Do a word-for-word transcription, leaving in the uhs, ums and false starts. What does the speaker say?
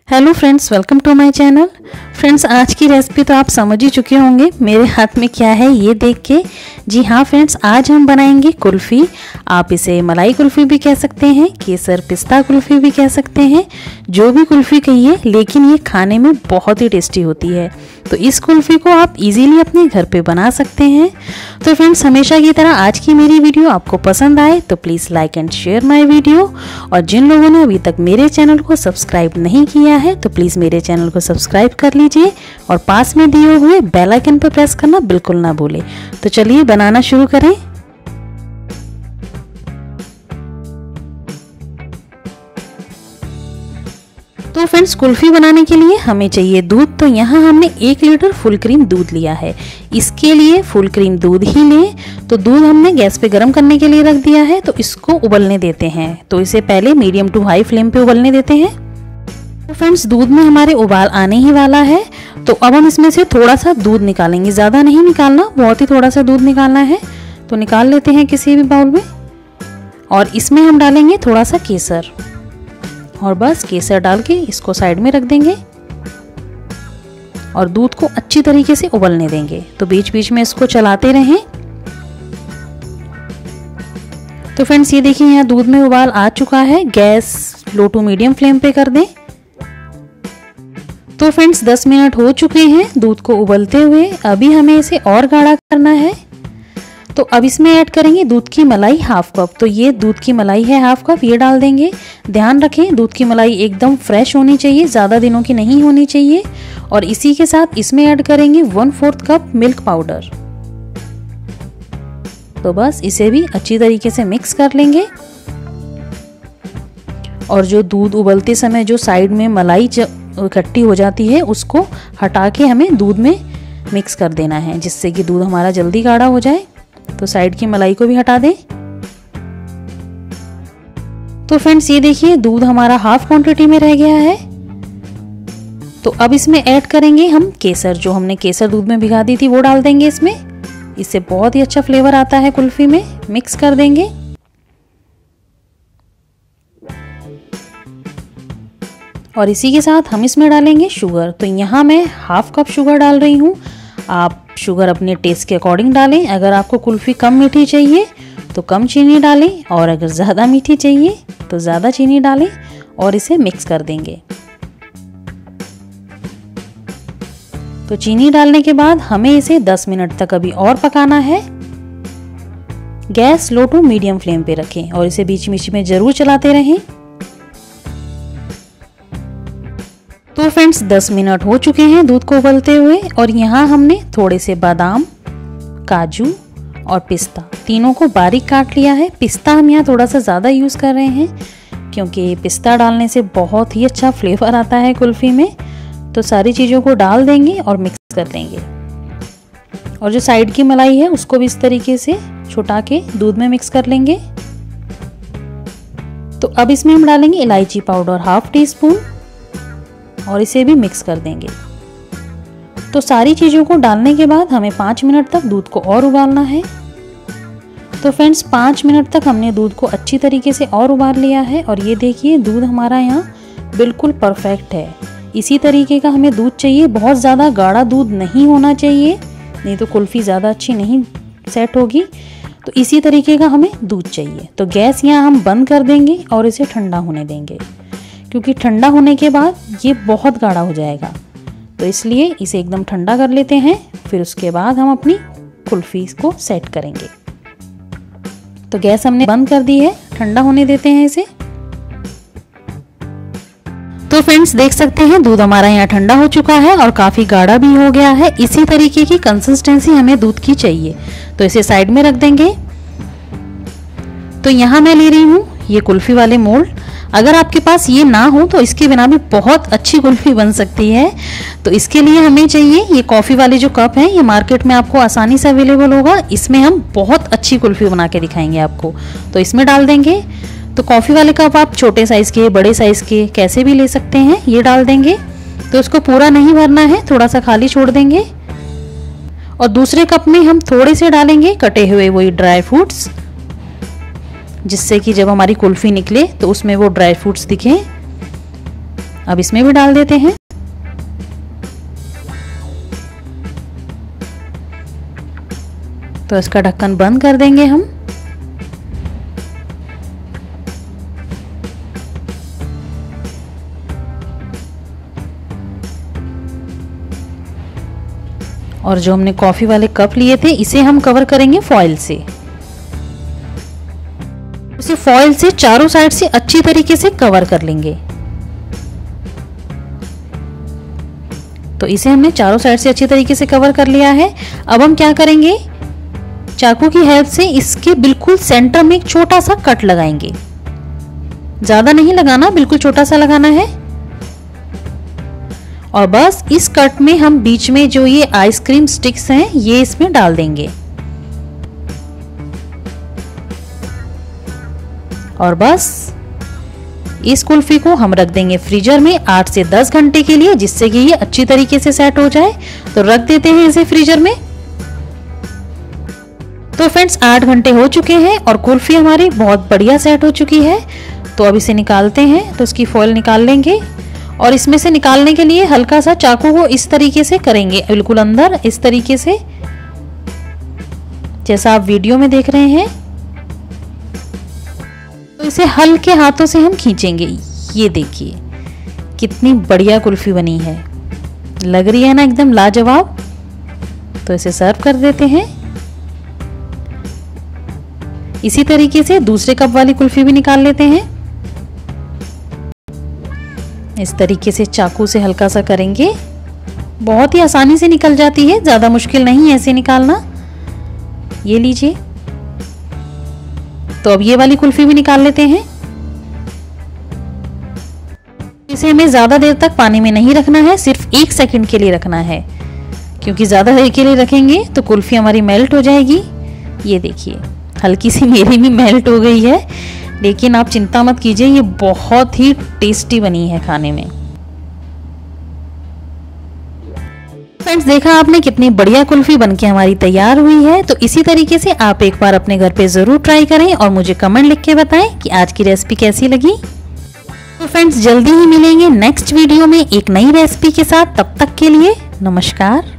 Hello friends, welcome to my channel. Friends, आज की recipe तो आप समझ ही चुके होंगे मेरे हाथ में क्या है ये देख के। जी हाँ फ्रेंड्स, आज हम बनाएंगे कुल्फ़ी। आप इसे मलाई कुल्फ़ी भी कह सकते हैं, केसर पिस्ता कुल्फ़ी भी कह सकते हैं, जो भी कुल्फ़ी कहिए, लेकिन ये खाने में बहुत ही टेस्टी होती है। तो इस कुल्फ़ी को आप इजीली अपने घर पे बना सकते हैं। तो फ्रेंड्स, हमेशा की तरह आज की मेरी वीडियो आपको पसंद आए तो please like and share my video. और जिन लोगों ने अभी तक मेरे चैनल को सब्सक्राइब नहीं किया है तो प्लीज़ मेरे चैनल को सब्सक्राइब कर लीजिए और पास में दिए हुए बेल आइकन पर प्रेस करना बिल्कुल ना भूलें। तो चलिए बनाना शुरू करें। तो फ्रेंड्स, कुल्फ़ी बनाने के लिए हमें चाहिए दूध। तो यहाँ हमने एक लीटर फुल क्रीम दूध लिया है। इसके लिए फुल क्रीम दूध ही लें। तो दूध हमने गैस पे गर्म करने के लिए रख दिया है, तो इसको उबलने देते हैं। तो इसे पहले मीडियम टू हाई फ्लेम पे उबलने देते हैं। तो फ्रेंड्स, दूध में हमारे उबाल आने ही वाला है। तो अब हम इसमें से थोड़ा सा दूध निकालेंगे, ज़्यादा नहीं निकालना, बहुत ही थोड़ा सा दूध निकालना है। तो निकाल लेते हैं किसी भी बाउल में। और इसमें हम डालेंगे थोड़ा सा केसर, और बस केसर डाल के इसको साइड में रख देंगे और दूध को अच्छी तरीके से उबलने देंगे। तो बीच बीच में इसको चलाते रहें। तो फ्रेंड्स, ये देखिए यहाँ दूध में उबाल आ चुका है। Gas low to medium flame पे कर दें। तो फ्रेंड्स, दस मिनट हो चुके हैं दूध को उबलते हुए। अभी हमें इसे और गाढ़ा करना है। तो अब इसमें ऐड करेंगे दूध की मलाई हाफ कप। तो ये दूध की मलाई है हाफ कप, ये डाल देंगे। ध्यान रखें, दूध की मलाई एकदम फ्रेश होनी चाहिए, ज़्यादा दिनों की नहीं होनी चाहिए। और इसी के साथ इसमें ऐड करेंगे one fourth cup milk powder. तो बस इसे भी अच्छी तरीके से मिक्स कर लेंगे। और जो दूध उबलते समय जो साइड में मलाई इकट्ठी हो जाती है, उसको हटा के हमें दूध में मिक्स कर देना है, जिससे कि दूध हमारा जल्दी गाढ़ा हो जाए। तो साइड की मलाई को भी हटा दें। तो फ्रेंड्स, ये देखिए दूध हमारा हाफ क्वांटिटी में रह गया है। तो अब इसमें ऐड करेंगे हम केसर। जो हमने केसर दूध में भिगा दी थी वो डाल देंगे इसमें। इससे बहुत ही अच्छा फ्लेवर आता है कुल्फी में। मिक्स कर देंगे। और इसी के साथ हम इसमें डालेंगे शुगर। तो यहाँ मैं हाफ कप शुगर डाल रही हूँ। आप शुगर अपने टेस्ट के अकॉर्डिंग डालें। अगर आपको कुल्फ़ी कम मीठी चाहिए तो कम चीनी डालें, और अगर ज़्यादा मीठी चाहिए तो ज़्यादा चीनी डालें। और इसे मिक्स कर देंगे। तो चीनी डालने के बाद हमें इसे दस मिनट तक अभी और पकाना है। Gas low to medium flame पे रखें और इसे बीच बीच में ज़रूर चलाते रहें। तो फ्रेंड्स, दस मिनट हो चुके हैं दूध को उबलते हुए। और यहाँ हमने थोड़े से बादाम, काजू और पिस्ता तीनों को बारीक काट लिया है। पिस्ता हम यहाँ थोड़ा सा ज़्यादा यूज़ कर रहे हैं, क्योंकि पिस्ता डालने से बहुत ही अच्छा फ्लेवर आता है कुल्फ़ी में। तो सारी चीज़ों को डाल देंगे और मिक्स कर देंगे। और जो साइड की मलाई है उसको भी इस तरीके से छुटा के दूध में मिक्स कर लेंगे। तो अब इसमें हम डालेंगे इलायची पाउडर हाफ टी स्पून, और इसे भी मिक्स कर देंगे। तो सारी चीज़ों को डालने के बाद हमें पाँच मिनट तक दूध को और उबालना है। तो फ्रेंड्स, पाँच मिनट तक हमने दूध को अच्छी तरीके से और उबाल लिया है। और ये देखिए दूध हमारा यहाँ बिल्कुल परफेक्ट है। इसी तरीके का हमें दूध चाहिए, बहुत ज़्यादा गाढ़ा दूध नहीं होना चाहिए, नहीं तो कुल्फ़ी ज़्यादा अच्छी नहीं सेट होगी। तो इसी तरीके का हमें दूध चाहिए। तो गैस यहाँ हम बंद कर देंगे और इसे ठंडा होने देंगे, क्योंकि ठंडा होने के बाद ये बहुत गाढ़ा हो जाएगा। तो इसलिए इसे एकदम ठंडा कर लेते हैं। फिर उसके बाद हम अपनी कुल्फ़ी को सेट करेंगे। तो गैस हमने बंद कर दी है, ठंडा होने देते हैं इसे। तो फ्रेंड्स, देख सकते हैं दूध हमारा यहाँ ठंडा हो चुका है और काफ़ी गाढ़ा भी हो गया है। इसी तरीके की कंसिस्टेंसी हमें दूध की चाहिए। तो इसे साइड में रख देंगे। तो यहाँ मैं ले रही हूँ ये कुल्फ़ी वाले मोल्ड। अगर आपके पास ये ना हो तो इसके बिना भी बहुत अच्छी कुल्फ़ी बन सकती है। तो इसके लिए हमें चाहिए ये कॉफ़ी वाले जो कप हैं, ये मार्केट में आपको आसानी से अवेलेबल होगा। इसमें हम बहुत अच्छी कुल्फ़ी बना के दिखाएंगे आपको। तो इसमें डाल देंगे। तो कॉफ़ी वाले कप आप छोटे साइज़ के, बड़े साइज़ के कैसे भी ले सकते हैं, ये डाल देंगे। तो इसको पूरा नहीं भरना है, थोड़ा सा खाली छोड़ देंगे। और दूसरे कप में हम थोड़े से डालेंगे कटे हुए वही ड्राई फ्रूट्स, जिससे कि जब हमारी कुल्फ़ी निकले तो उसमें वो ड्राई फ्रूट्स दिखें। अब इसमें भी डाल देते हैं। तो इसका ढक्कन बंद कर देंगे हम। और जो हमने कॉफी वाले कप लिए थे इसे हम कवर करेंगे फॉइल से। इसे फॉइल से चारों साइड से अच्छी तरीके से कवर कर लेंगे। तो इसे हमने चारों साइड से अच्छी तरीके से कवर कर लिया है। अब हम क्या करेंगे, चाकू की हेल्प से इसके बिल्कुल सेंटर में एक छोटा सा कट लगाएंगे। ज्यादा नहीं लगाना, बिल्कुल छोटा सा लगाना है। और बस इस कट में हम बीच में जो ये आइसक्रीम स्टिक्स हैं ये इसमें डाल देंगे। और बस इस कुल्फी को हम रख देंगे फ्रीजर में आठ से दस घंटे के लिए, जिससे कि ये अच्छी तरीके से सेट हो जाए। तो रख देते हैं इसे फ्रीजर में। तो फ्रेंड्स आठ घंटे हो चुके हैं और कुल्फी हमारी बहुत बढ़िया सेट हो चुकी है। तो अब इसे निकालते हैं। तो इसकी फॉइल निकाल लेंगे और इसमें से निकालने के लिए हल्का सा चाकू को इस तरीके से करेंगे, बिल्कुल अंदर इस तरीके से, जैसा आप वीडियो में देख रहे हैं। तो इसे हल्के हाथों से हम खींचेंगे। ये देखिए कितनी बढ़िया कुल्फी बनी है, लग रही है ना एकदम लाजवाब। तो इसे सर्व कर देते हैं। इसी तरीके से दूसरे कप वाली कुल्फी भी निकाल लेते हैं। इस तरीके से चाकू से हल्का सा करेंगे, बहुत ही आसानी से निकल जाती है, ज्यादा मुश्किल नहीं है ऐसे निकालना। ये लीजिए। तो अब ये वाली कुल्फी भी निकाल लेते हैं। इसे हमें ज्यादा देर तक पानी में नहीं रखना है, सिर्फ एक सेकंड के लिए रखना है, क्योंकि ज्यादा देर के लिए रखेंगे तो कुल्फी हमारी मेल्ट हो जाएगी। ये देखिए हल्की सी मेरी भी मेल्ट हो गई है, लेकिन आप चिंता मत कीजिए, ये बहुत ही टेस्टी बनी है खाने में। फ्रेंड्स देखा आपने कितनी बढ़िया कुल्फी बनके हमारी तैयार हुई है। तो इसी तरीके से आप एक बार अपने घर पे जरूर ट्राई करें और मुझे कमेंट लिख के बताएं कि आज की रेसिपी कैसी लगी। तो फ्रेंड्स जल्दी ही मिलेंगे नेक्स्ट वीडियो में एक नई रेसिपी के साथ। तब तक के लिए नमस्कार।